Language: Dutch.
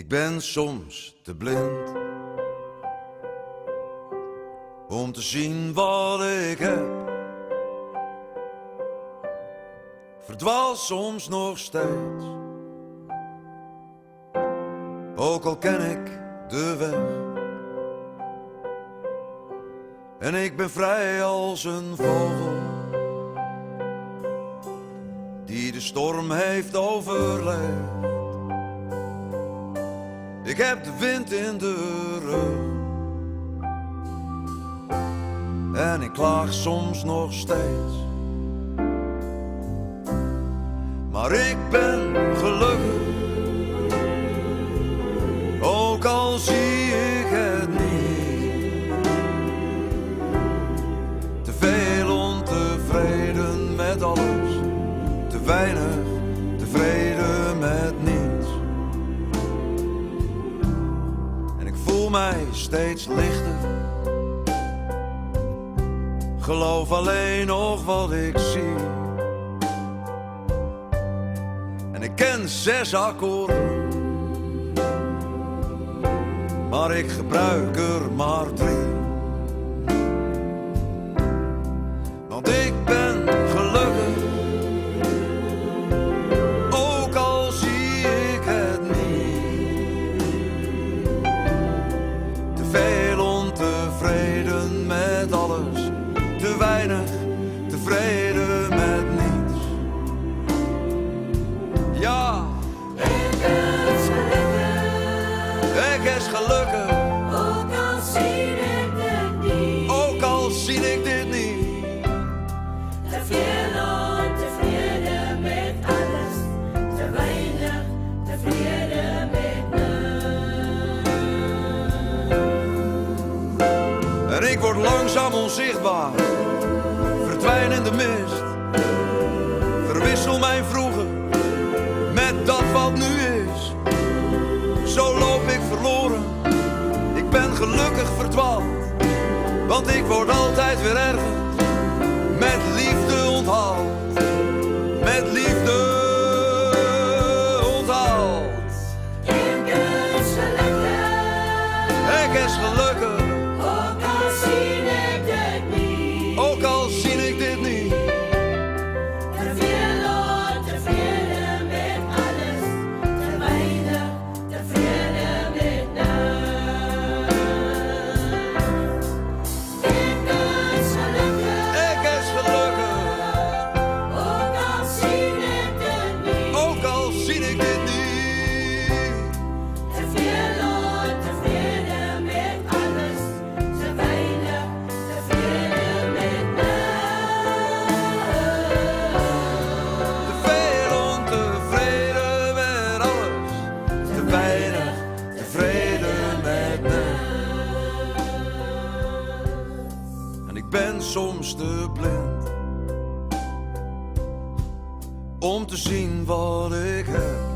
ben soms te blind om te zien wat ik heb. Verdwaal soms nog steeds, ook al ken ik de weg. En ik ben vrij als een vogel die de storm heeft overleefd. Ik heb de wind in de rug en ik klaag soms nog steeds. Maar ik ben gelukkig, ook al zie ik het niet. Te veel ontevreden met alles, te weinig tevreden met niets. En ik voel mij steeds lichter, geloof alleen nog wat ik zie. En ik ken 6 akkoorden, maar ik gebruik er maar 3. Want ik ben gelukkig, ook al zie ik het niet. Te veel ontevreden met alles, te weinig tevreden met niets. Ja, ik is gelukkig, ook al zie ik dit niet. Ook al zie ik dit niet. Te veel ontevreden met alles, te weinig tevreden met niets. En ik word langzaam onzichtbaar, verdwijn in de mist. Verwissel mijn vroeger met dat wat nu is. Zo loop ik verloren, ik ben gelukkig verdwaald. Want ik word altijd weer erger, met liefde onthaald. Met liefde onthaald. Ik is gelukkig, Ik is gelukkig, ook al zie ik dit niet. ook al zie ik dit niet. Te veel ontevreden met alles, te weinig tevreden met niets. Ik is gelukkig, Ik is gelukkig, ook al zie ik dit niet. ook al zie ik dit niet. Te veel ontevreden met alles, te weinig tevreden met Te veel ontevreden met alles, te weinig tevreden met niks. En ik ben soms te blind om te zien wat ik heb.